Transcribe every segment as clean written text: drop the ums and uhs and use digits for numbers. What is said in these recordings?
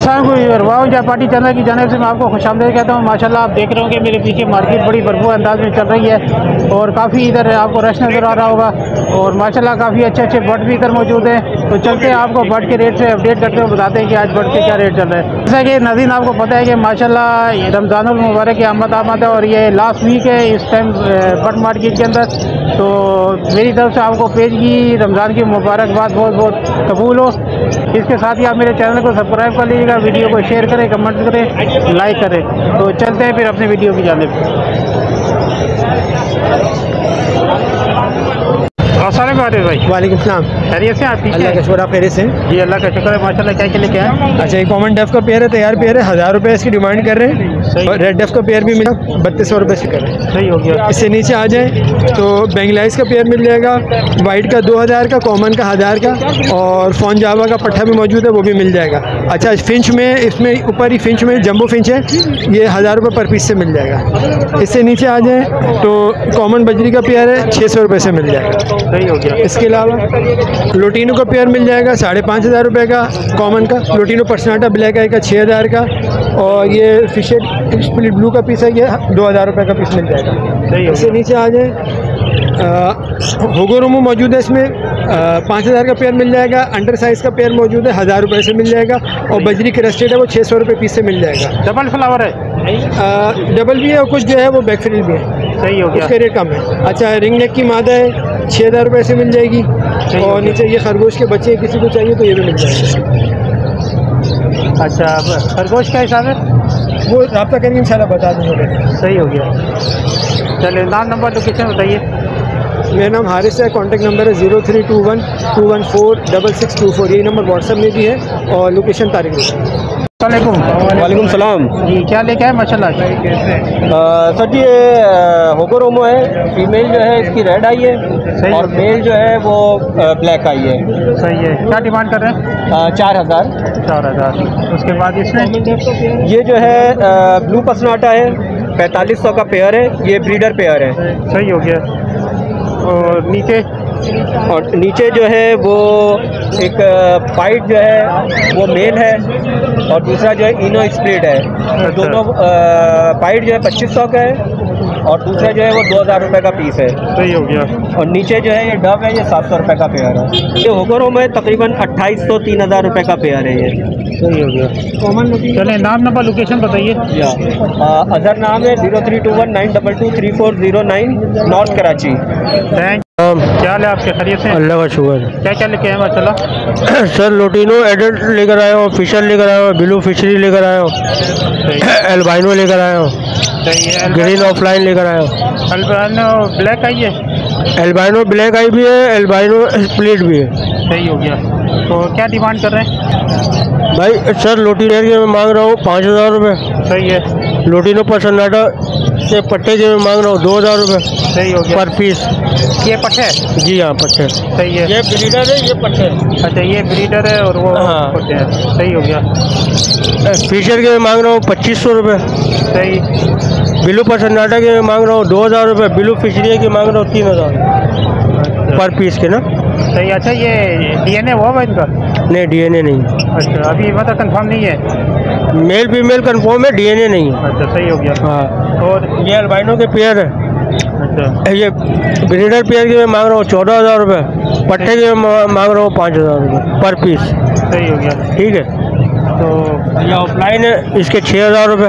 वाह party channel की जानिब से मैं आपको खुशामदीद कहता हूँ। माशाल्लाह आप देख रहे हो कि मेरे पीछे मार्केट बड़ी भरपूर अंदाज में चल रही है और काफ़ी इधर आपको रश नज़र आ रहा होगा और माशाल्लाह काफ़ी अच्छे अच्छे बर्ड भी इधर मौजूद हैं। तो चलते हैं आपको बर्ड के रेट से अपडेट करते हुए बताते हैं कि आज बर्ड के क्या रेट चल रहे हैं। जैसा कि नाज़रीन आपको पता है कि माशाल्लाह रमज़ानुल मुबारक की आमद है और ये लास्ट वीक है इस टाइम बर्ड मार्केट के अंदर। तो मेरी तरफ से आपको पेज की रमज़ान की मुबारकबाद बहुत बहुत कबूल हो। इसके साथ ही आप मेरे चैनल को सब्सक्राइब कर लीजिएगा, वीडियो को शेयर करें, कमेंट करें, लाइक करें। तो चलते हैं फिर अपने वीडियो की जानिब। अस्सलाम वालेकुम भाई। वालेकुम सलाम। खैरियत से आप? अल्लाह का शुक्र, आप खैरियत से? जी अल्लाह का शुक्र है माशाल्लाह। क्या क्या लेके आए? अच्छा, एक कॉमन डेफ का पेयर है, तैयार पेयर है, 1000 रुपये इसकी डिमांड कर रहे हैं। और रेड डेफ का पेयर भी मिला 3200 रुपये से कर रहे हैं। सही हो गया। इससे नीचे आ जाए तो बेंगलाइज का पेयर मिल जाएगा, वाइट का 2000 का, कॉमन का 1000 का और फोन जावा का पट्टा भी मौजूद है, वो भी मिल जाएगा। अच्छा, फिंच में इसमें ऊपर ही फिंच में जम्बो फिंच है, ये 1000 रुपये पर पीस से मिल जाएगा। इससे नीचे आ जाए तो कॉमन बजरी का पेयर है, 600 रुपये से मिल जाएगा। सही हो गया। इसके अलावा लोटिनो का पेयर मिल जाएगा 5500 रुपये का, कॉमन का लोटिनो पर्सनाटा ब्लैक आई का 6000 का और ये फिशर स्प्लिट ब्लू का पीस है, ये 2000 रुपये का पीस मिल जाएगा। इससे नीचे आ जाए होगोरोमो मौजूद है, इसमें 5000 का पेयर मिल जाएगा। अंडर साइज़ का पेयर मौजूद है, 1000 रुपये से मिल जाएगा और बजरी क्रस्टेड है, वो 600 रुपये पीस से मिल जाएगा। डबल फ्लावर है? डबल भी है और कुछ जो है वो बैक फ्रिल भी है। सही हो गया। उसका रेट कम है। अच्छा, रिंग नेक की मादा है, 6000 रुपये से मिल जाएगी और नीचे ये खरगोश के बच्चे किसी को चाहिए तो ये भी मिल जाएगा। अच्छा, खरगोश का हिसाब है? वो रब्ता करेंगे इंशाल्लाह बता दूँगा। सही हो गया। चलिए नाम नंबर लोकेशन बताइए। मेरा नाम हारिस है, कॉन्टैक्ट नंबर है 0321 214 6624। यही नंबर व्हाट्सएप में भी है और लोकेशन तारीख। वालेकुम सलाम जी, क्या लेके आए माशाल्लाह? सर जी ये होगोरोमो है, फीमेल जो है इसकी रेड आई है और मेल जो है वो ब्लैक आई है। सही है। क्या डिमांड कर रहे हैं? 4000। 4000। उसके बाद इसमें ये जो है ब्लू पसनाटा है, 4500 का पेयर है, ये ब्रीडर पेयर है। सही हो गया। और नीचे जो है वो एक पाइट जो है वो मेल है और दूसरा जो है इनो स्प्लिट है। दोनों पाइट जो है 2500 का है और दूसरा जो है वो 2000 रुपये का पीस है। सही हो गया। और नीचे जो है ये डब है, ये 700 रुपये का पेयर है। ये होगोरोमो है, तकरीबन 2800 3000 रुपये का पेयर है ये। सही हो गया। कॉमन चले नाम नंबर लोकेशन बताइए। अजहर नाम है, 0321 922 3409 नॉर्थ कराची। थैंक। क्या हाल है आपके? खैरियत से? अल्लाह का शुक्र। क्या क्या लेके आए माशाल्लाह? सर लोटिनो एडल्ट लेकर आया हूँ, फिशर लेकर आया हूँ, ब्लू फिशरी लेकर आया हूँ, एल्बाइनो लेकर आया हूँ, ग्रीन ऑफलाइन लेकर आया हूँ। एल्बाइनो ब्लैक आई है? एल्बाइनो ब्लैक आई भी है, एल्बाइनो स्प्लिट भी है। सही हो गया। तो क्या डिमांड कर रहे हैं भाई? सर लोटिनो के मैं मांग रहा हूँ 5000 रुपये। सही है। लोटिनो पर्सनाटा के पट्टे के मैं मांग रहा हूँ 2000 रुपये। सही हो गया। पर पीस। ये पट्टे? जी हाँ, पट्टे। सही है। ये ब्रीडर है, ये पट्टे। अच्छा, ये ब्रीडर है और वो पट्टे हैं। सही हो गया। फिशर के मैं मांग रहा हूँ 2500 रुपये। सही। ब्लू पर्सनाटा के मैं मांग रहा हूँ 2000 रुपये। ब्लू फिशरी के मांग रहा हूँ 3000 पर पीस के ना। सही। अच्छा, ये DNA हुआ इनका? नहीं, DNA नहीं। अच्छा, अभी मतलब कंफर्म नहीं है? मेल फीमेल कंफर्म है, DNA नहीं है। अच्छा, सही हो गया। हाँ। और ये अल्बाइनो के पेयर है। अच्छा, ये ब्रीडर पेयर के मैं मांग रहा हूँ 14000 रुपये। पट्टे के मैं मांग रहा हूँ 5000 रुपये पर पीस। सही हो गया। ठीक है। तो ये ऑफलाइन है, इसके 6000 रुपये।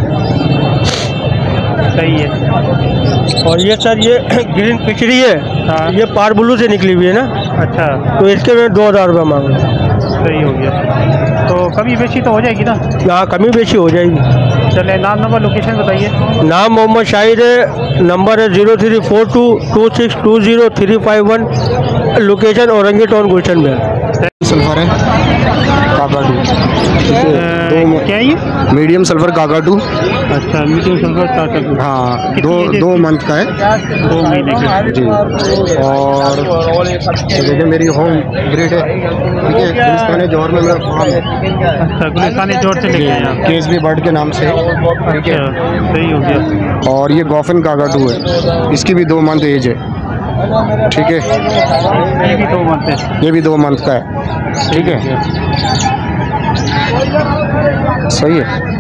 सही है। और ये सर ये ग्रीन फिशरी है। हाँ। ये पार ब्लू से निकली हुई है ना। अच्छा, तो इसके मैं 2000 रुपये मांग रहा हूँ। सही हो गया। तो कमी बेची तो हो जाएगी ना? हाँ, कमी बेची हो जाएगी। चले नाम नंबर लोकेशन बताइए। नाम मोहम्मद शाहिद है, नंबर है 0342 2620 351। लोकेशन औरंगी टाउन गुलशन में है। सल्फर है काकाटू। क्या है ये? Medium sulphur cockatoo. अच्छा, मीडियम सल्फर काकाटू। हाँ, दो मंथ का है। 2 महीने का जी। और देखिए मेरी होम ब्रीड है, ठीक है, गुलिस्तानी जौहर में मेरा फार्म है। अच्छा, गुलिस्तानी जौहर से लेके आए आप? केसबी बर्ड के नाम से। अच्छा, सही हो गया। और ये गॉफन काकाटू है, इसकी भी 2 मंथ एज है। ठीक है, ये भी 2 मंथ है। ये भी 2 मंथ का है। ठीक है। सही है।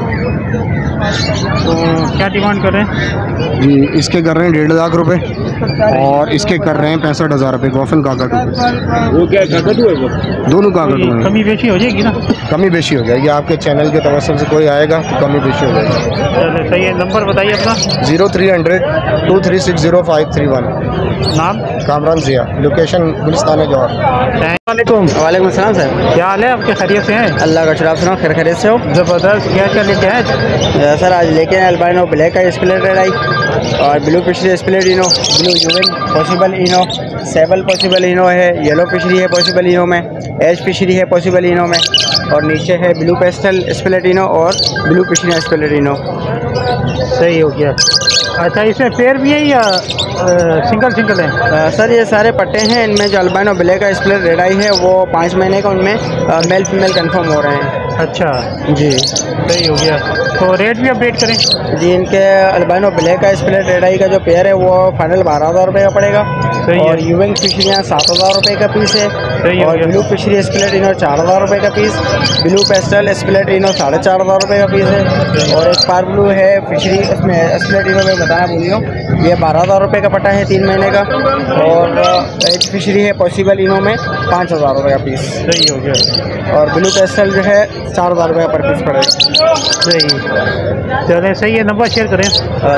तो क्या डिमांड कर रहे हैं? जी इसके कर रहे हैं 1.5 लाख रुपए और इसके कर रहे हैं 65,000 रुपए। गोफन काकटू, वो क्या काकटू है वो? दोनों काकटू हैं। कमी बेशी हो जाएगी ना? कमी बेशी हो जाएगी, आपके चैनल के तवस्सुल से कोई आएगा तो कमी बेशी हो जाएगी। चलो सही है। नंबर बताइए अपना। 0300 2360 नाम? कामरान जिया, लोकेशन गुलिस्तान जौहर। वालेकुम अस्सलाम सर, क्या हाल है आपके? खैरियत से हैं? अल्लाह का शुक्र। आप सुनाओ, खैर खैरियत से हो? ज़बरदस्त। क्या क्या लेके आए? सर आज लेके आए अल्बाइनो ब्लैक का स्प्लिट रेड आई और blue fischeri split ino, blue euwing possible ino, sable possible ino है, येलो फिशरी है पॉसिबल इनो में, एज फिशरी है पॉसिबल इनो में, और नीचे है ब्लू पेस्टल स्प्लिट इनो और ब्लू फिशरी स्प्लिट इनो। सही हो गया। अच्छा, इसमें पेयर भी है या सिंगल सिंगल है? सर ये सारे पट्टे हैं, इनमें जो अल्बाइनो ब्लैक का स्प्लिट रेड आई है वो 5 महीने का, उनमें मेल फीमेल कंफर्म हो रहे हैं। अच्छा जी सही हो गया। तो रेट भी अपडेट करें। जी इनके अल्बाइनो ब्लैक का स्प्लिट रेड आई का जो पेयर है वो फाइनल 12,000 रुपये का पड़ेगा। सही है। और यूविंग फिशरियाँ 7,000 रुपये का पीस है। सही हो और गया। ब्लू फिशरी स्प्लिट इनो 4,000 रुपये का piece, blue pastel split ino 4,500 रुपये का पीस है। और एक पार ब्लू है फिशरी, उसमें स्प्लिट इनो में बताना भूल गया हूँ, ये 12,000 रुपये का पट्टा है 3 महीने का। और एक फिशरी है पॉसिबल इनो में 5,000 रुपये का पीस। सही हो गया। और ब्लू पेस्टल जो है 4,000 रुपये पर पीस पड़ेगा। सही। चले सही है। नंबर शेयर करें।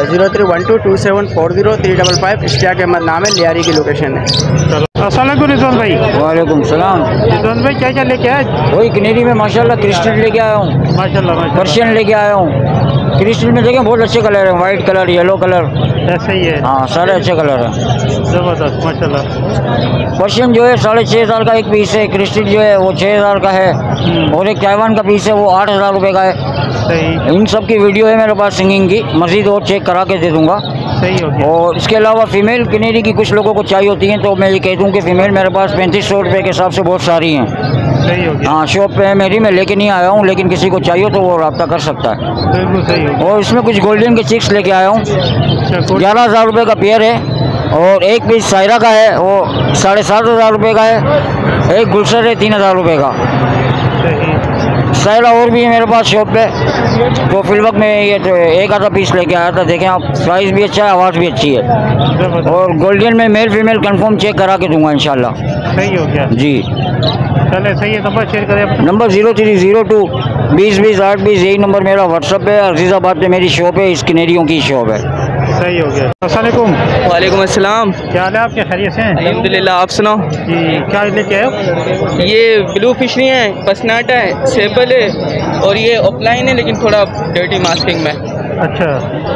03122740 इश्तियाक अहमद नाम है, लियारी की लोकेशन है। चलो अस्सलाम वालेकुम रिजवान भाई। वालेकुम सलाम। रिजवान भाई क्या क्या लेके आए? वही कनेरी में माशाल्लाह क्रिस्टल लेके आया हूँ, माशाल्लाह माशाल्लाह। पर्शियन लेके आया हूँ। क्रिस्टल में देखें बहुत अच्छे कलर हैं, वाइट कलर, येलो कलर, ऐसा ही है। हाँ सारे अच्छे कलर हैं। ज़बरदस्त माशाल्लाह। पर्शियन जो है 6,500 का एक पीस है, क्रिस्टल जो है वो 6,000 का है, और एक ताइवान का पीस है वो 8,000 रुपये का है। सही इन सब की वीडियो है मेरे पास सिंगिंग की, मज़ीद और चेक करा के दे दूँगा। सही हो गया। और इसके अलावा फ़ीमेल कनेरी की कुछ लोगों को चाहिए होती हैं, तो मैं ये कह दूँ कि फ़ीमेल मेरे पास 3500 रुपये के हिसाब से बहुत सारी हैं। सही हो गया। हाँ शॉप पे है मेरी, मैं लेके नहीं आया हूँ, लेकिन किसी को चाहिए तो वो रब्ता कर सकता है। बिल्कुल सही हो गया। और इसमें कुछ गोल्डन के चिक्स लेके आया हूँ, अच्छा, कोई 11,000 रुपये का पेयर है। और एक पीस सायरा का है वो 7,500 रुपये का है। एक गुलशर है 3,000 रुपये का। सही। सायरा और भी है मेरे पास शॉप पे, तो फिल वक्त में ये तो एक आधा पीस लेके आया था। देखें आप, प्राइस भी अच्छा है, आवाज़ भी अच्छी है। ज़बरदस्त। और गोल्डन में मेल फीमेल कंफर्म चेक करा के दूंगा इंशाल्लाह। सही हो गया। जी चले सही है। नंबर शेयर करें अपना। नंबर 0302 20 8 20, यही नंबर मेरा व्हाट्सअप है। अजीज़ाबाद पे मेरी शॉप है, इस कनेरियों की शॉप है। सही हो गया। अस्सलाम वालेकुम। वालेकुम अस्सलाम। क्या हाल है आपके? खैरियत से हैं? अल्हम्दुलिल्लाह, आप सुनाओ? जी क्या लेके आए हो? ये ब्लू फिशरी है, पसनाटा है, सेबल है, और ये ऑफलाइन है लेकिन थोड़ा डर्टी मास्किंग में। अच्छा,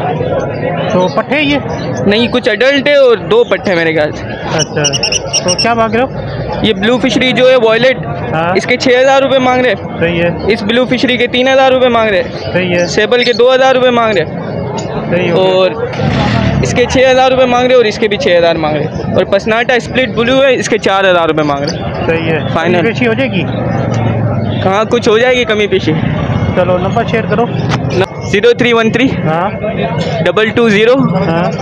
तो पट्टे ये? नहीं, कुछ अडल्ट है और 2 पट्टे मेरे ख्याल से। अच्छा, तो क्या मांग रहे हो? ये ब्लू फिशरी जो है वॉयलेट, हाँ। इसके 6,000 रुपये मांग रहे। सही है। इस ब्लू फिशरी के 3,000 रुपये मांग रहे। सही है। सेबल के 2,000 रुपये मांग रहे। सही हो गया। और इसके 6,000 रुपये मांग रहे और इसके भी 6,000 मांग रहे। और पसनाटा स्प्लिट ब्लू है, इसके 4,000 रुपये मांग रहे। सही है। फाइनल। बेची हो जाएगी? कहाँ कुछ हो जाएगी कमी पेशी। चलो नंबर शेयर करो। 0313 हाँ 220 हाँ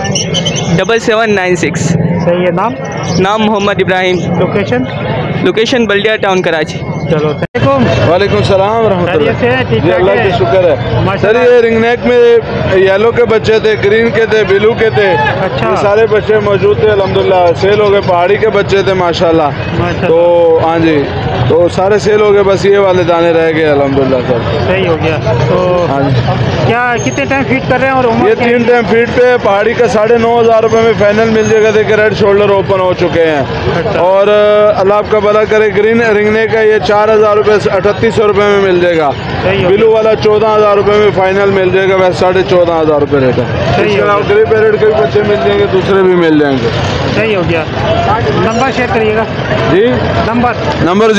7796। सही है। नाम? नाम Mohammad Ibrahim. Location? Location Baldia town Karachi. चलो सलाम। वालेकुम सलाम खैरियत से हैं? ठीक जी, ठाक अल्लाह है? का शुक्र है। सर माशाल्लाह। ये रिंगनेक में येलो के बच्चे थे, ग्रीन के थे, ब्लू के थे। अच्छा। ये सारे बच्चे मौजूद थे, अल्हम्दुलिल्लाह सेल हो गए। पहाड़ी के बच्चे थे माशाल्लाह। माशाल्लाह। तो हाँ जी, तो सारे सेल हो गए, बस ये वाले दाने रह गए अल्हम्दुलिल्लाह सर। सही हो गया। तो हाँ जी, क्या कितने टाइम फीड कर रहे हैं? और उम्र ये क्या है? 3 टाइम फीड पे पहाड़ी का 9,500 रुपये में फाइनल मिल जाएगा। देखिए रेड शोल्डर ओपन हो चुके हैं। अच्छा। और अल्लाह आपका भला करे, ग्रीन रिंगने का ये 4,000 रुपये 3,800 रुपये में मिल जाएगा। सही हो ब्लू वाला 14,000 रुपये में फाइनल मिल जाएगा, वैसे 14,500 रुपये रेट है। सही इसके हो अलावा ग्रे पैरेट के भी बच्चे मिल जाएंगे, दूसरे भी मिल जाएंगे। सही हो गया। नंबर शेयर करिएगा। जी, नंबर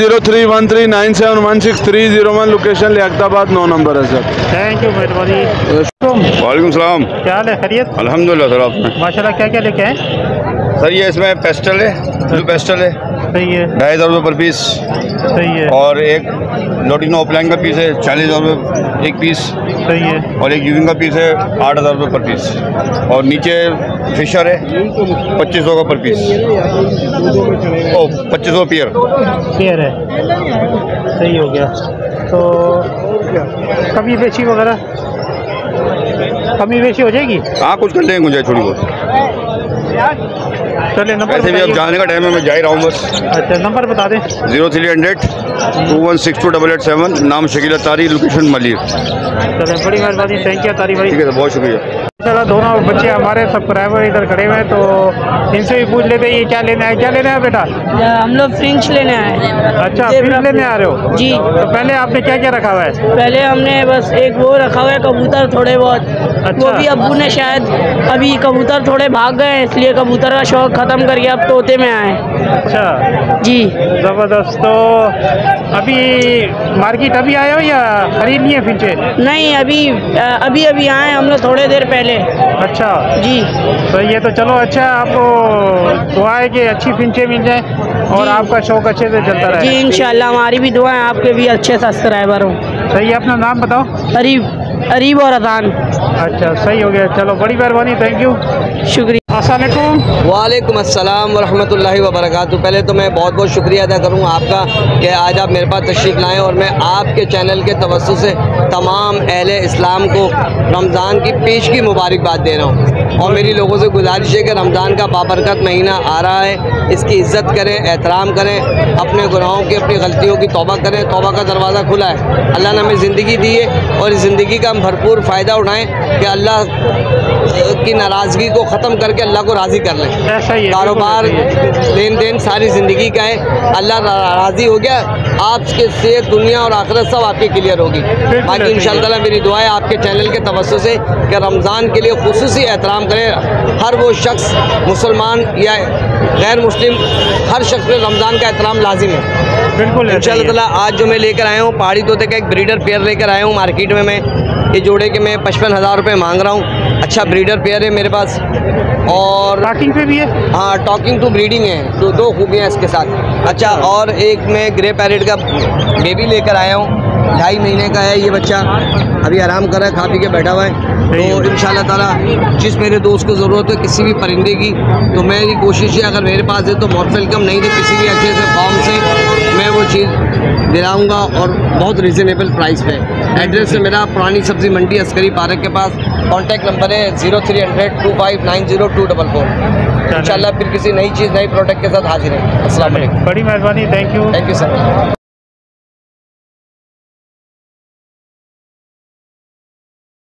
0313971630 लोकेशन लियाकताबाद 9 नंबर है सर। थैंक यू, मेहरबानी। वालेकुम सलाम। क्या हाल है? खैरियत? अल्हम्दुलिल्लाह सर। आपने माशाल्लाह। क्या क्या लेके आए? सर ये इसमें पेस्टल है, ब्लू पेस्टल है, सही है। 2,500 रुपये पर पीस। सही है। और एक लोटिनो ऑफलाइन का पीस है 40,000 रुपये एक पीस। सही है। और एक यूविंग का पीस है 8,000 रुपये पर पीस। और नीचे फिशर है 2,500 का पर पीस। ओ 2,500 पेयर। क्लियर है। सही हो गया। तो कमी बेची वगैरह कमी बेची हो जाएगी? हाँ, कुछ कर लेंगे गुंजाइश थोड़ी बहुत। चलिए नंबर ऐसे भी अब जाने का टाइम है, मैं जा ही रहा हूँ बस। अच्छा नंबर बता दें। 0300 2162 नाम शकील तारी, लोकेशन मलिर। चलिए बड़ी मेहरबानी, थैंक यू तारी भाई। ठीक है, बहुत शुक्रिया। चलो दोनों बच्चे हमारे सब्सक्राइबर इधर खड़े हुए हैं, तो इनसे भी पूछ लेते हैं ये क्या लेना है। क्या लेना है बेटा? हम लोग फ्रिंच लेने आए। अच्छा फ्रिंच लेने आ रहे हो जी। तो पहले आपने क्या क्या रखा हुआ है? पहले हमने बस एक वो रखा हुआ है कबूतर थोड़े बहुत। अच्छा। वो भी अब्बू ने शायद अभी कबूतर थोड़े भाग गए हैं, इसलिए कबूतर का शौक खत्म करके अब तोते में आए। अच्छा जी जबरदस्त। तो अभी मार्केट अभी आए हो या खरीद लिए फिंचे? नहीं, अभी आए हम लोग थोड़े देर पहले। अच्छा जी। तो ये तो चलो अच्छा, आपको दुआ है कि अच्छी फिंचे मिल जाए और आपका शौक अच्छे से चलता रहे। जी इंशाल्लाह, हमारी भी दुआ है आपके भी अच्छे सब्सक्राइबर हो। सही है, अपना नाम बताओ। अरीब और अजान। अच्छा सही हो गया, चलो बड़ी मेहरबानी, थैंक यू, शुक्रिया। अस्सलाम वालेकुम। वालेकुम अस्सलाम वरहमतुल्लाहि वबरकातुहू। पहले तो मैं बहुत बहुत शुक्रिया अदा करूँ आपका कि आज आप मेरे पास तशरीफ़ लाएँ और मैं आपके चैनल के तवज्जुह से तमाम अहले इस्लाम को रमज़ान की पेश की मुबारकबाद दे रहा हूँ। और मेरी लोगों से गुजारिश है कि रमज़ान का बाबरकत महीना आ रहा है, इसकी इज़्ज़त करें, एहतराम करें, अपने गुनाहों की, अपनी गलतियों की तौबा करें। तौबा का दरवाज़ा खुला है, अल्लाह ने हमें ज़िंदगी दी है और इस ज़िंदगी का हम भरपूर फ़ायदा उठाएँ कि अल्लाह की नाराज़गी को ख़त्म करके अल्लाह को राज़ी कर लें। कारोबार लेन देन सारी ज़िंदगी का है, अल्लाह राज़ी हो गया, आपके सेहत दुनिया और आखिरत सब आपकी क्लियर होगी। बाकी इंशाअल्लाह ताला मेरी दुआ है आपके चैनल के तवज्जुह से कि रमज़ान के लिए खुसूसी एहतराम करें। हर वो शख्स मुसलमान या गैर मुस्लिम, हर शख्स में रमज़ान का एहतराम लाजिम है। बिल्कुल इंशाअल्लाह ताला आज जो मैं लेकर आया हूँ पहाड़ी तोते का एक ब्रीडर पेयर लेकर आया हूँ मार्केट में। मैं ये जोड़े के मैं 55,000 रुपये मांग रहा हूँ। अच्छा ब्रीडर पेयर है मेरे पास और टॉकिंग पे भी है। हाँ, टॉकिंग टू ब्रीडिंग है, दो खूबियाँ इसके साथ। अच्छा, और एक मैं ग्रे पैरेट का बेबी लेकर आया हूँ, 2.5 महीने का है ये बच्चा, अभी आराम कर रहा है, खा पी के बैठा हुआ है। तो इंशाअल्लाह ताला जिस मेरे दोस्त को ज़रूरत है किसी भी परिंदे की, तो मेरी कोशिश है अगर मेरे पास है तो बहुत वेलकम, नहीं तो किसी भी अच्छे से फॉर्म से मैं वो चीज़ दिलाऊंगा और बहुत रिजनेबल प्राइस पे। एड्रेस है मेरा पुरानी सब्ज़ी मंडी अस्करी पार्क के पास। कॉन्टैक्ट नंबर है 0300 2590 254। इंशाअल्लाह फिर किसी नई चीज़, नई प्रोडक्ट के साथ हाजिर है। अस्सलाम वालेकुम। बड़ी मेहरबानी, थैंक यू सर।